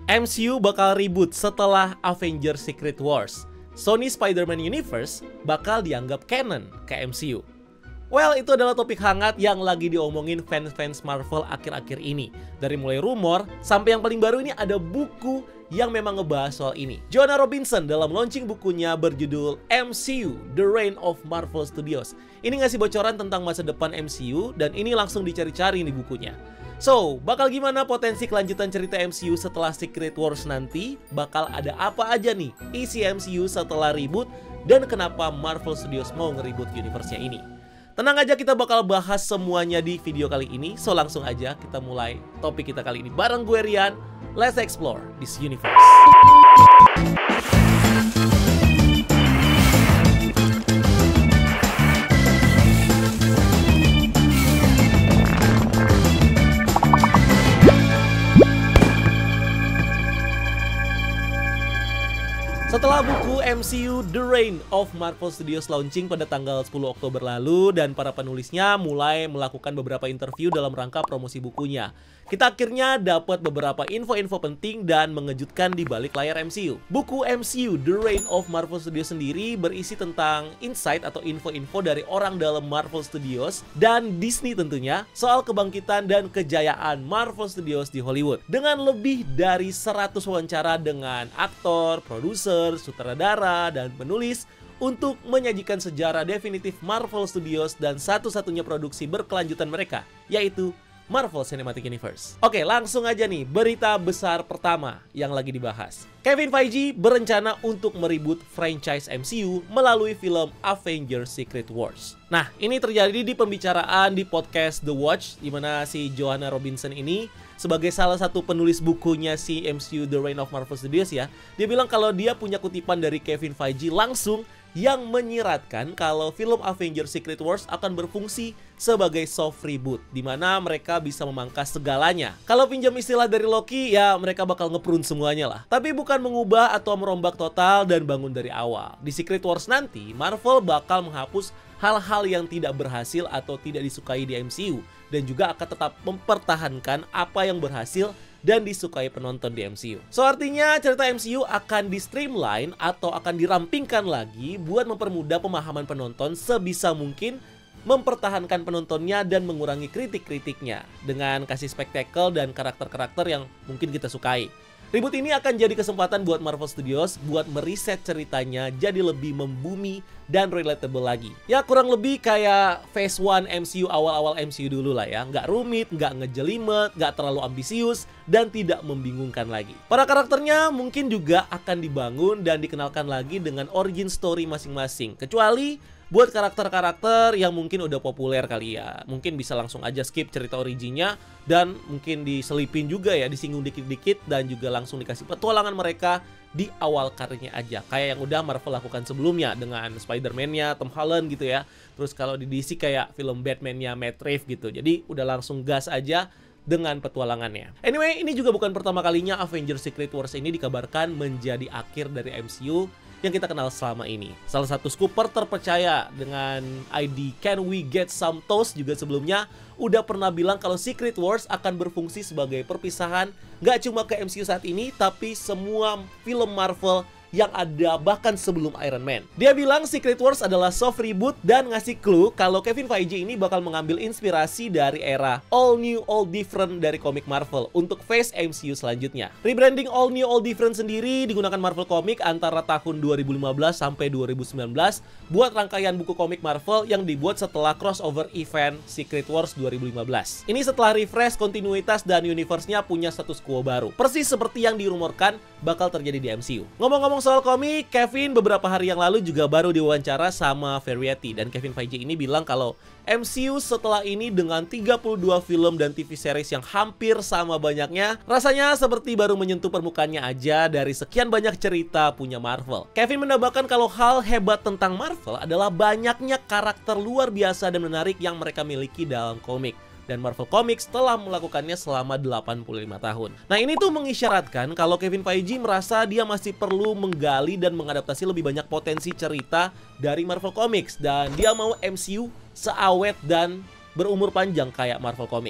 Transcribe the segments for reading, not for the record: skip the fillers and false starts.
MCU bakal reboot setelah Avengers Secret Wars. Sony Spider-Man Universe bakal dianggap canon ke MCU. Well, itu adalah topik hangat yang lagi diomongin fans-fans Marvel akhir-akhir ini. Dari mulai rumor, sampai yang paling baru ini ada buku yang memang ngebahas soal ini. Joanna Robinson dalam launching bukunya berjudul MCU, The Reign of Marvel Studios. Ini ngasih bocoran tentang masa depan MCU dan ini langsung dicari-cari nih bukunya. So, bakal gimana potensi kelanjutan cerita MCU setelah Secret Wars nanti? Bakal ada apa aja nih isi MCU setelah reboot? Dan kenapa Marvel Studios mau nge-reboot universe-nya ini? Tenang aja, kita bakal bahas semuanya di video kali ini. So, langsung aja kita mulai topik kita kali ini. Bareng gue Rian, let's explore this universe. Setelah buku MCU The Reign of Marvel Studios launching pada tanggal 10 Oktober lalu dan para penulisnya mulai melakukan beberapa interview dalam rangka promosi bukunya, kita akhirnya dapat beberapa info-info penting dan mengejutkan di balik layar MCU. Buku MCU The Reign of Marvel Studios sendiri berisi tentang insight atau info-info dari orang dalam Marvel Studios dan Disney tentunya soal kebangkitan dan kejayaan Marvel Studios di Hollywood. Dengan lebih dari 100 wawancara dengan aktor, produser, sutradara, dan penulis untuk menyajikan sejarah definitif Marvel Studios dan satu-satunya produksi berkelanjutan mereka, yaitu Marvel Cinematic Universe. Oke, langsung aja nih, berita besar pertama yang lagi dibahas. Kevin Feige berencana untuk mereboot franchise MCU melalui film Avengers Secret Wars. Nah, ini terjadi di pembicaraan di podcast The Watch, di mana si Joanna Robinson ini sebagai salah satu penulis bukunya si MCU The Reign of Marvel Studios ya, dia bilang kalau dia punya kutipan dari Kevin Feige langsung yang menyiratkan kalau film Avengers Secret Wars akan berfungsi sebagai soft reboot, di mana mereka bisa memangkas segalanya. Kalau pinjam istilah dari Loki, ya mereka bakal ngeprune semuanya lah. Tapi bukan mengubah atau merombak total dan bangun dari awal. Di Secret Wars nanti, Marvel bakal menghapus hal-hal yang tidak berhasil atau tidak disukai di MCU, dan juga akan tetap mempertahankan apa yang berhasil dan disukai penonton di MCU. So, artinya cerita MCU akan di-streamline atau akan dirampingkan lagi buat mempermudah pemahaman penonton sebisa mungkin, mempertahankan penontonnya dan mengurangi kritik-kritiknya dengan kasih spektakel dan karakter-karakter yang mungkin kita sukai. Reboot ini akan jadi kesempatan buat Marvel Studios buat meriset ceritanya jadi lebih membumi dan relatable lagi. Ya kurang lebih kayak Phase 1 MCU awal-awal MCU dulu lah ya. Nggak rumit, nggak ngejelimet, nggak terlalu ambisius, dan tidak membingungkan lagi. Para karakternya mungkin juga akan dibangun dan dikenalkan lagi dengan origin story masing-masing. Kecuali buat karakter-karakter yang mungkin udah populer kali ya, mungkin bisa langsung aja skip cerita originnya dan mungkin diselipin juga ya, disinggung dikit-dikit dan juga langsung dikasih petualangan mereka di awal karirnya aja, kayak yang udah Marvel lakukan sebelumnya dengan Spider-Man-nya Tom Holland gitu ya. Terus kalau di DC kayak film Batman-nya Matt Reeves gitu, jadi udah langsung gas aja dengan petualangannya. Anyway, ini juga bukan pertama kalinya Avengers Secret Wars ini dikabarkan menjadi akhir dari MCU yang kita kenal selama ini. Salah satu scooper terpercaya dengan ID Can We Get Some Toast juga sebelumnya udah pernah bilang kalau Secret Wars akan berfungsi sebagai perpisahan gak cuma ke MCU saat ini, tapi semua film Marvel yang ada bahkan sebelum Iron Man. Dia bilang Secret Wars adalah soft reboot dan ngasih clue kalau Kevin Feige ini bakal mengambil inspirasi dari era All New All Different dari komik Marvel untuk phase MCU selanjutnya. Rebranding All New All Different sendiri digunakan Marvel Comics antara tahun 2015 sampai 2019 buat rangkaian buku komik Marvel yang dibuat setelah crossover event Secret Wars 2015. Ini setelah refresh kontinuitas dan universe-nya punya status quo baru, persis seperti yang dirumorkan bakal terjadi di MCU. Ngomong-ngomong soal komik, Kevin beberapa hari yang lalu juga baru diwawancara sama Variety, dan Kevin Feige ini bilang kalau MCU setelah ini dengan 32 film dan TV series yang hampir sama banyaknya, rasanya seperti baru menyentuh permukaannya aja dari sekian banyak cerita punya Marvel. Kevin menambahkan kalau hal hebat tentang Marvel adalah banyaknya karakter luar biasa dan menarik yang mereka miliki dalam komik. Dan Marvel Comics telah melakukannya selama 85 tahun. Nah, ini tuh mengisyaratkan kalau Kevin Feige merasa dia masih perlu menggali dan mengadaptasi lebih banyak potensi cerita dari Marvel Comics. Dan dia mau MCU seawet dan berumur panjang kayak Marvel Comics.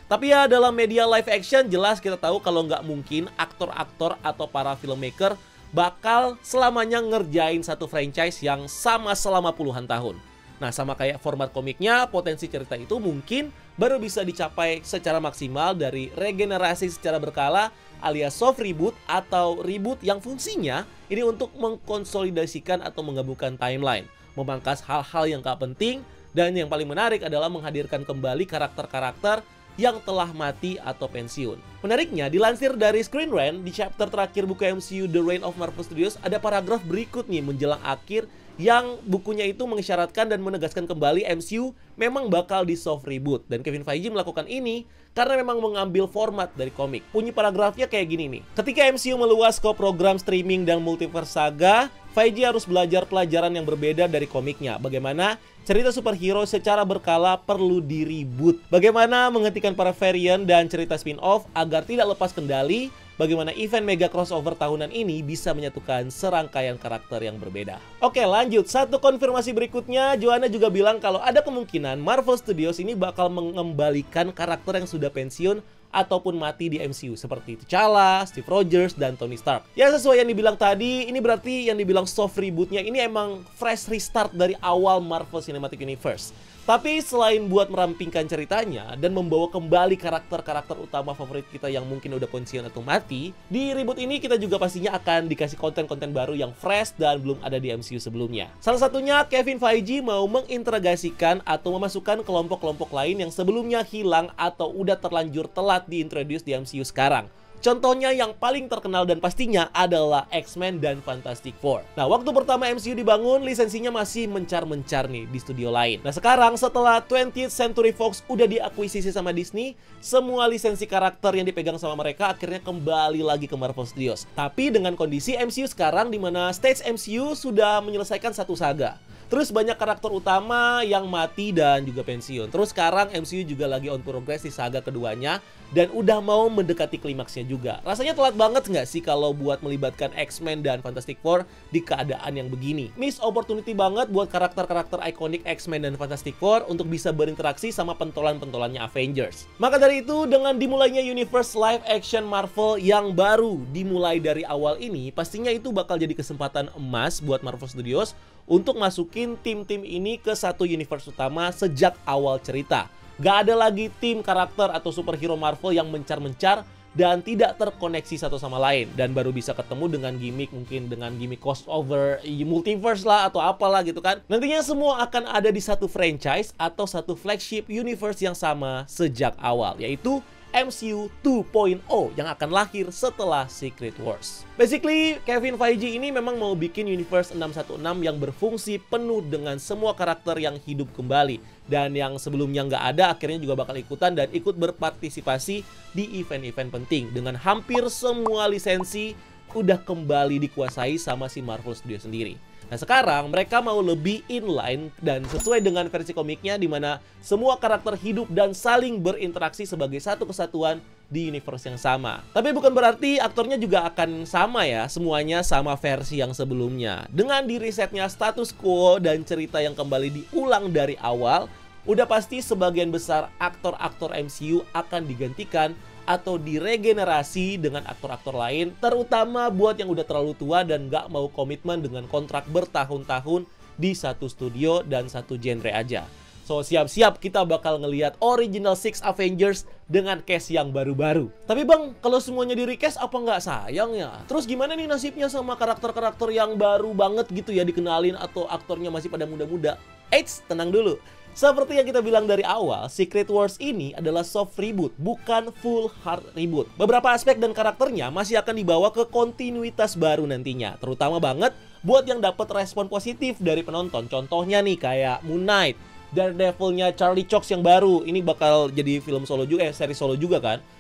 Tapi ya dalam media live action jelas kita tahu kalau nggak mungkin aktor-aktor atau para filmmaker bakal selamanya ngerjain satu franchise yang sama selama puluhan tahun. Nah, sama kayak format komiknya, potensi cerita itu mungkin baru bisa dicapai secara maksimal dari regenerasi secara berkala alias soft reboot atau reboot yang fungsinya ini untuk mengkonsolidasikan atau menggabungkan timeline, memangkas hal-hal yang gak penting, dan yang paling menarik adalah menghadirkan kembali karakter-karakter yang telah mati atau pensiun. Menariknya, dilansir dari Screen Rant, di chapter terakhir buku MCU The Reign of Marvel Studios ada paragraf berikut nih menjelang akhir yang bukunya itu mengisyaratkan dan menegaskan kembali MCU memang bakal di soft reboot. Dan Kevin Feige melakukan ini karena memang mengambil format dari komik. Bunyi paragrafnya kayak gini nih. Ketika MCU meluas ke program streaming dan multiverse saga, Feige harus belajar pelajaran yang berbeda dari komiknya. Bagaimana cerita superhero secara berkala perlu di-reboot. Bagaimana menghentikan para variant dan cerita spin-off agar tidak lepas kendali. Bagaimana event mega crossover tahunan ini bisa menyatukan serangkaian karakter yang berbeda. Oke, lanjut. Satu konfirmasi berikutnya, Joanna juga bilang kalau ada kemungkinan Marvel Studios ini bakal mengembalikan karakter yang sudah pensiun ataupun mati di MCU seperti T'Challa, Steve Rogers, dan Tony Stark. Ya sesuai yang dibilang tadi, ini berarti yang dibilang soft rebootnya ini emang fresh restart dari awal Marvel Cinematic Universe. Tapi selain buat merampingkan ceritanya dan membawa kembali karakter-karakter utama favorit kita yang mungkin udah pensiun atau mati, di reboot ini kita juga pastinya akan dikasih konten-konten baru yang fresh dan belum ada di MCU sebelumnya. Salah satunya Kevin Feige mau mengintegrasikan atau memasukkan kelompok-kelompok lain yang sebelumnya hilang atau udah terlanjur telat diintroduce di MCU sekarang. Contohnya yang paling terkenal dan pastinya adalah X-Men dan Fantastic Four. Nah, waktu pertama MCU dibangun, lisensinya masih mencar-mencar nih di studio lain. Nah, sekarang setelah 20th Century Fox udah diakuisisi sama Disney, semua lisensi karakter yang dipegang sama mereka akhirnya kembali lagi ke Marvel Studios. Tapi dengan kondisi MCU sekarang di mana stage MCU sudah menyelesaikan satu saga. Terus banyak karakter utama yang mati dan juga pensiun. Terus sekarang MCU juga lagi on progress di saga keduanya dan udah mau mendekati klimaksnya juga. Rasanya telat banget nggak sih kalau buat melibatkan X-Men dan Fantastic Four di keadaan yang begini? Miss opportunity banget buat karakter-karakter ikonik X-Men dan Fantastic Four untuk bisa berinteraksi sama pentolan-pentolannya Avengers. Maka dari itu, dengan dimulainya universe live action Marvel yang baru dimulai dari awal ini, pastinya itu bakal jadi kesempatan emas buat Marvel Studios untuk masukin tim-tim ini ke satu universe utama sejak awal cerita. Gak ada lagi tim karakter atau superhero Marvel yang mencar-mencar dan tidak terkoneksi satu sama lain. Dan baru bisa ketemu dengan gimmick, mungkin dengan gimmick crossover, multiverse lah atau apalah gitu kan. Nantinya semua akan ada di satu franchise atau satu flagship universe yang sama sejak awal, yaitu MCU 2.0 yang akan lahir setelah Secret Wars. Basically, Kevin Feige ini memang mau bikin Universe 616 yang berfungsi penuh dengan semua karakter yang hidup kembali. Dan yang sebelumnya nggak ada akhirnya juga bakal ikutan dan ikut berpartisipasi di event-event penting. Dengan hampir semua lisensi udah kembali dikuasai sama si Marvel Studios sendiri. Nah sekarang mereka mau lebih inline dan sesuai dengan versi komiknya di mana semua karakter hidup dan saling berinteraksi sebagai satu kesatuan di universe yang sama. Tapi bukan berarti aktornya juga akan sama ya, semuanya sama versi yang sebelumnya. Dengan di-resetnya status quo dan cerita yang kembali diulang dari awal, udah pasti sebagian besar aktor-aktor MCU akan digantikan atau diregenerasi dengan aktor-aktor lain, terutama buat yang udah terlalu tua dan gak mau komitmen dengan kontrak bertahun-tahun di satu studio dan satu genre aja. So, siap-siap kita bakal ngelihat original Six Avengers dengan cast yang baru-baru. Tapi bang, kalau semuanya di recast apa nggak sayang ya? Terus gimana nih nasibnya sama karakter-karakter yang baru banget gitu ya dikenalin atau aktornya masih pada muda-muda? Eits, tenang dulu. Seperti yang kita bilang dari awal, Secret Wars ini adalah soft reboot, bukan full hard reboot. Beberapa aspek dan karakternya masih akan dibawa ke kontinuitas baru nantinya. Terutama banget buat yang dapat respon positif dari penonton. Contohnya nih kayak Moon Knight, Daredevil-nya Charlie Cox yang baru. Ini bakal jadi film solo juga, seri solo juga kan.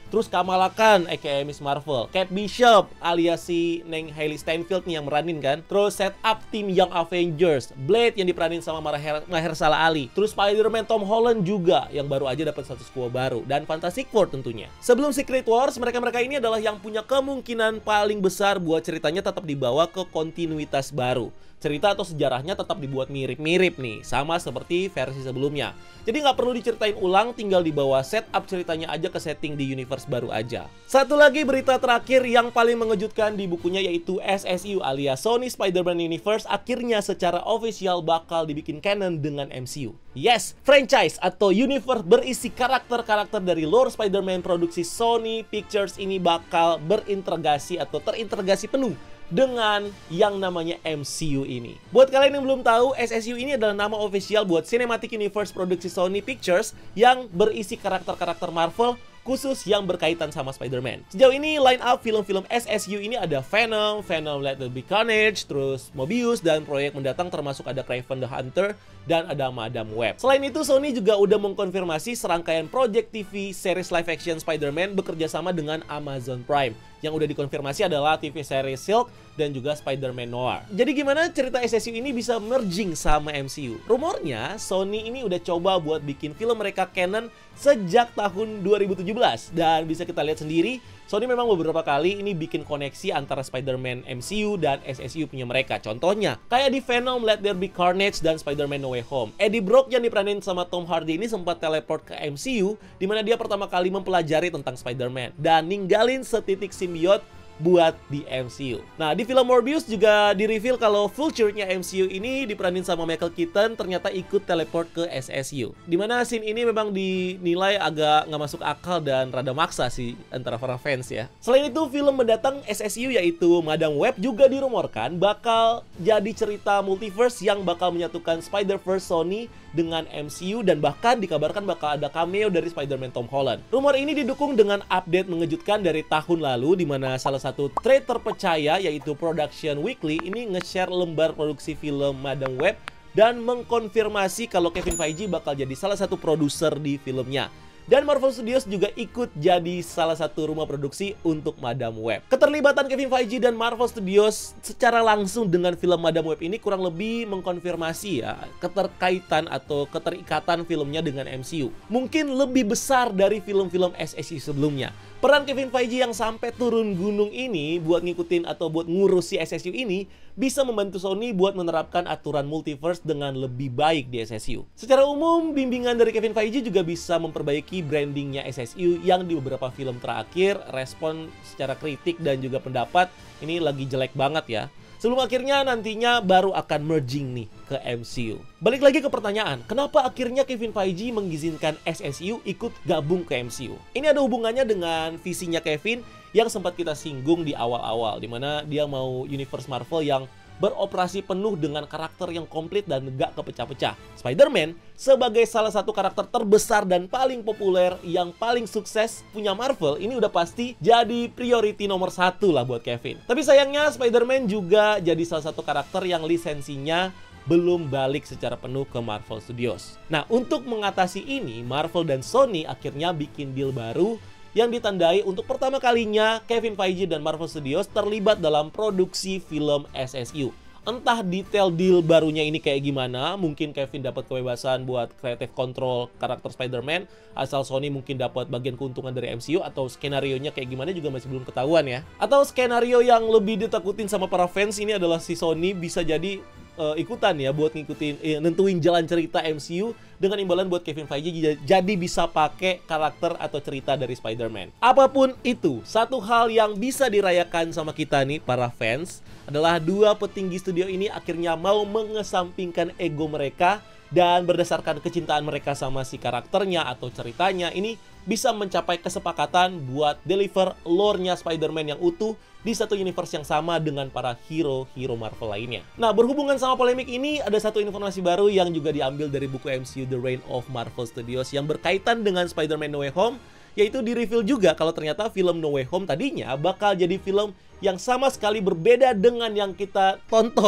Terus Kamala Khan aka Miss Marvel, Kate Bishop alias si Neng Hailey Steinfeld nih yang meranin kan. Terus set up tim Young Avengers, Blade yang diperanin sama Mahershala Ali. Terus Spider-Man Tom Holland juga yang baru aja dapat status quo baru, dan Fantastic Four tentunya. Sebelum Secret Wars, mereka-mereka ini adalah yang punya kemungkinan paling besar buat ceritanya tetap dibawa ke kontinuitas baru. Cerita atau sejarahnya tetap dibuat mirip-mirip nih, sama seperti versi sebelumnya. Jadi nggak perlu diceritain ulang, tinggal dibawa setup ceritanya aja ke setting di universe baru aja. Satu lagi berita terakhir yang paling mengejutkan di bukunya yaitu SSU alias Sony Spider-Man Universe akhirnya secara official bakal dibikin canon dengan MCU. Yes, franchise atau universe berisi karakter-karakter dari lore Spider-Man produksi Sony Pictures ini bakal berintegrasi atau terintegrasi penuh dengan yang namanya MCU ini. Buat kalian yang belum tahu, SSU ini adalah nama official buat Cinematic Universe produksi Sony Pictures yang berisi karakter-karakter Marvel khusus yang berkaitan sama Spider-Man. Sejauh ini line up film-film SSU ini ada Venom, Let There Be Carnage, terus Mobius, dan proyek mendatang termasuk ada Kraven the Hunter, dan ada Madam Web. Selain itu, Sony juga udah mengkonfirmasi serangkaian project TV series live action Spider-Man bekerja sama dengan Amazon Prime. Yang udah dikonfirmasi adalah TV series Silk dan juga Spider-Man Noir. Jadi gimana cerita SSU ini bisa merging sama MCU? Rumornya Sony ini udah coba buat bikin film mereka canon sejak tahun 2017. Dan bisa kita lihat sendiri, Sony memang beberapa kali ini bikin koneksi antara Spider-Man MCU dan SSU punya mereka. Contohnya, kayak di Venom, Let There Be Carnage, dan Spider-Man No Way Home. Eddie Brock yang diperanin sama Tom Hardy ini sempat teleport ke MCU, di mana dia pertama kali mempelajari tentang Spider-Man dan ninggalin setitik simbiot buat di MCU. Nah, di film Morbius juga di-reveal kalau future-nya MCU ini diperanin sama Michael Keaton ternyata ikut teleport ke SSU. Dimana scene ini memang dinilai agak nggak masuk akal dan rada maksa sih antara para fans ya. Selain itu, film mendatang SSU yaitu Madam Web juga dirumorkan bakal jadi cerita multiverse yang bakal menyatukan Spider-Verse Sony dengan MCU dan bahkan dikabarkan bakal ada cameo dari Spider-Man Tom Holland. Rumor ini didukung dengan update mengejutkan dari tahun lalu di mana salah satu trade terpercaya yaitu Production Weekly ini nge-share lembar produksi film Madam Web dan mengkonfirmasi kalau Kevin Feige bakal jadi salah satu produser di filmnya. Dan Marvel Studios juga ikut jadi salah satu rumah produksi untuk Madam Web. Keterlibatan Kevin Feige dan Marvel Studios secara langsung dengan film Madam Web ini kurang lebih mengkonfirmasi ya keterkaitan atau keterikatan filmnya dengan MCU. Mungkin lebih besar dari film-film SSU sebelumnya. Peran Kevin Feige yang sampai turun gunung ini buat ngikutin atau buat ngurus si SSU ini bisa membantu Sony buat menerapkan aturan multiverse dengan lebih baik di SSU. Secara umum, bimbingan dari Kevin Feige juga bisa memperbaiki brandingnya SSU yang di beberapa film terakhir respon secara kritik dan juga pendapat ini lagi jelek banget ya. Sebelum akhirnya nantinya baru akan merging nih ke MCU. Balik lagi ke pertanyaan, kenapa akhirnya Kevin Feige mengizinkan SSU ikut gabung ke MCU? Ini ada hubungannya dengan visinya Kevin yang sempat kita singgung di awal-awal, dimana dia mau universe Marvel yang beroperasi penuh dengan karakter yang komplit dan gak kepecah-pecah. Spider-Man sebagai salah satu karakter terbesar dan paling populer yang paling sukses punya Marvel ini udah pasti jadi priority nomor satu lah buat Kevin. Tapi sayangnya Spider-Man juga jadi salah satu karakter yang lisensinya belum balik secara penuh ke Marvel Studios. Nah, untuk mengatasi ini, Marvel dan Sony akhirnya bikin deal baru yang ditandai untuk pertama kalinya Kevin Feige dan Marvel Studios terlibat dalam produksi film SSU. Entah detail deal barunya ini kayak gimana, mungkin Kevin dapat kebebasan buat creative control karakter Spider-Man, asal Sony mungkin dapat bagian keuntungan dari MCU, atau skenarionya kayak gimana juga masih belum ketahuan ya. Atau skenario yang lebih ditakutin sama para fans ini adalah si Sony bisa jadi ikutan ya buat ngikutin nentuin jalan cerita MCU dengan imbalan buat Kevin Feige jadi bisa pakai karakter atau cerita dari Spider-Man. Apapun itu, satu hal yang bisa dirayakan sama kita nih para fans adalah dua petinggi studio ini akhirnya mau mengesampingkan ego mereka dan berdasarkan kecintaan mereka sama si karakternya atau ceritanya ini bisa mencapai kesepakatan buat deliver lore-nya Spider-Man yang utuh di satu universe yang sama dengan para hero-hero Marvel lainnya. Nah, berhubungan sama polemik ini, ada satu informasi baru yang juga diambil dari buku MCU The Reign of Marvel Studios yang berkaitan dengan Spider-Man No Way Home, yaitu di-reveal juga kalau ternyata film No Way Home tadinya bakal jadi film yang sama sekali berbeda dengan yang kita tonton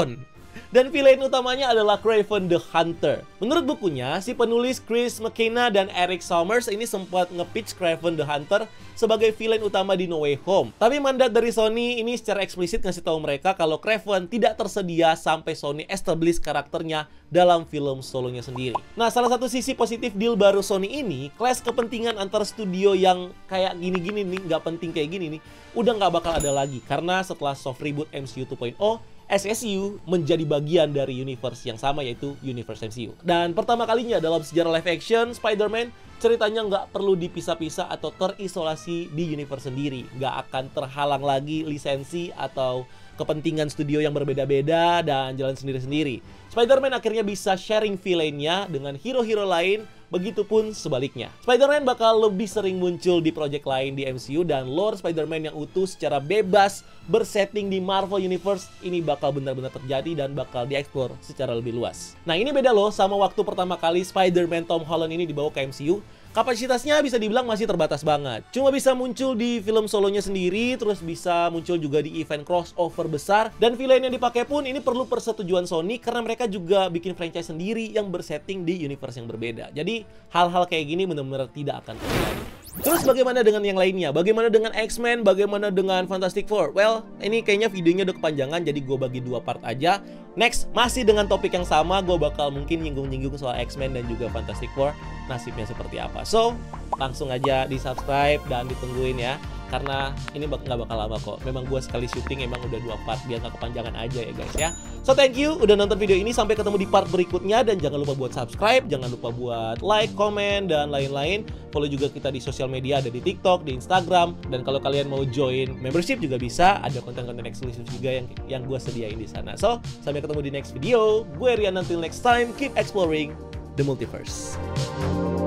Dan villain utamanya adalah Kraven the Hunter. Menurut bukunya, si penulis Chris McKenna dan Eric Sommers ini sempat nge-pitch Kraven the Hunter sebagai villain utama di No Way Home. Tapi mandat dari Sony ini secara eksplisit ngasih tahu mereka kalau Kraven tidak tersedia sampai Sony establish karakternya dalam film solonya sendiri. Nah, salah satu sisi positif deal baru Sony ini, clash kepentingan antar studio yang kayak gini-gini nih, nggak penting kayak gini nih, udah nggak bakal ada lagi. Karena setelah soft reboot MCU 2.0, SSU menjadi bagian dari universe yang sama, yaitu Universe MCU. Dan pertama kalinya dalam sejarah live action, Spider-Man ceritanya nggak perlu dipisah-pisah atau terisolasi di universe sendiri. Nggak akan terhalang lagi lisensi atau kepentingan studio yang berbeda-beda dan jalan sendiri-sendiri. Spider-Man akhirnya bisa sharing villainnya dengan hero-hero lain, begitupun sebaliknya. Spider-Man bakal lebih sering muncul di project lain di MCU, dan lore Spider-Man yang utuh secara bebas bersetting di Marvel Universe ini bakal benar-benar terjadi dan bakal dieksplor secara lebih luas. Nah, ini beda loh sama waktu pertama kali Spider-Man Tom Holland ini dibawa ke MCU. Kapasitasnya bisa dibilang masih terbatas banget. Cuma bisa muncul di film solonya sendiri, terus bisa muncul juga di event crossover besar. Dan villain yang dipakai pun ini perlu persetujuan Sony, karena mereka juga bikin franchise sendiri yang bersetting di universe yang berbeda. Jadi hal-hal kayak gini benar-benar tidak akan terjadi. Terus bagaimana dengan yang lainnya? Bagaimana dengan X-Men? Bagaimana dengan Fantastic Four? Well, ini kayaknya videonya udah kepanjangan, jadi gue bagi 2 part aja. Next, masih dengan topik yang sama, gue bakal mungkin nyinggung-nyinggung soal X-Men dan juga Fantastic Four, nasibnya seperti apa. So, langsung aja di-subscribe dan ditungguin ya, karena ini nggak bakal lama kok. Memang gue sekali syuting emang udah 2 part, biar nggak kepanjangan aja ya guys ya. So, thank you udah nonton video ini. Sampai ketemu di part berikutnya, dan jangan lupa buat subscribe, jangan lupa buat like, komen, dan lain-lain. Follow juga kita di sosial media, ada di TikTok, di Instagram, dan kalau kalian mau join membership juga bisa, ada konten-konten eksklusif juga yang gue sediain di sana. So, sampai ketemu di next video. Gue Rian, until next time, keep exploring the multiverse.